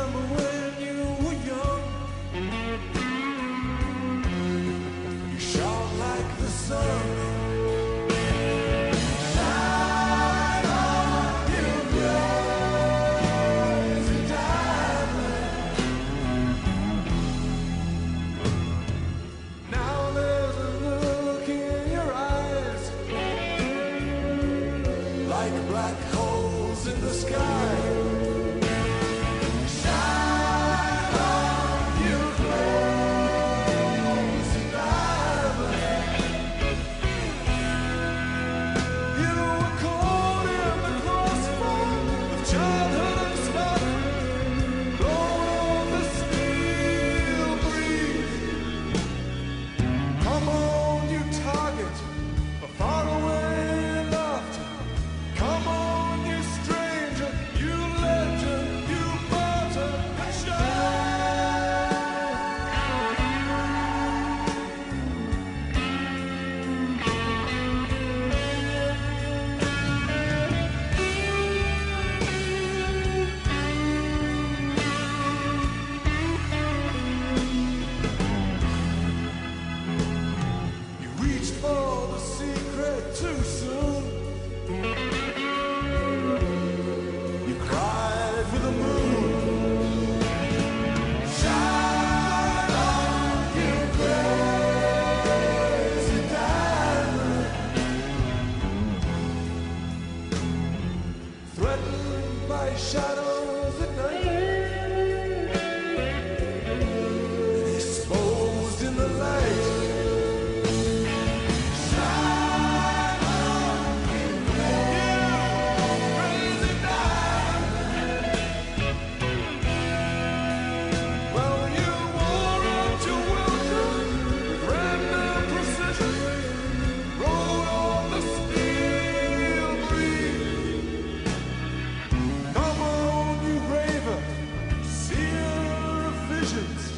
remember when you were young. You shone like the sun. Shine on, you crazy diamond. Now there's a look in your eyes, like black holes in the sky. Shine on, you crazy diamond. You were caught in the crossfire of childhood and stuff, blowing on the steel breeze. Come on, you target, a faraway laughter. Come on, you stranger, you legend, you martyr, and you reached for the secret too soon. You cried for the moon. Shine on, you crazy diamond. Threatened by shadows at night, exposed in the light. Shine on, you crazy diamond. Well, you wore out your welcome with random precision, rode on the steel breeze. Come on, you raver, seer of visions.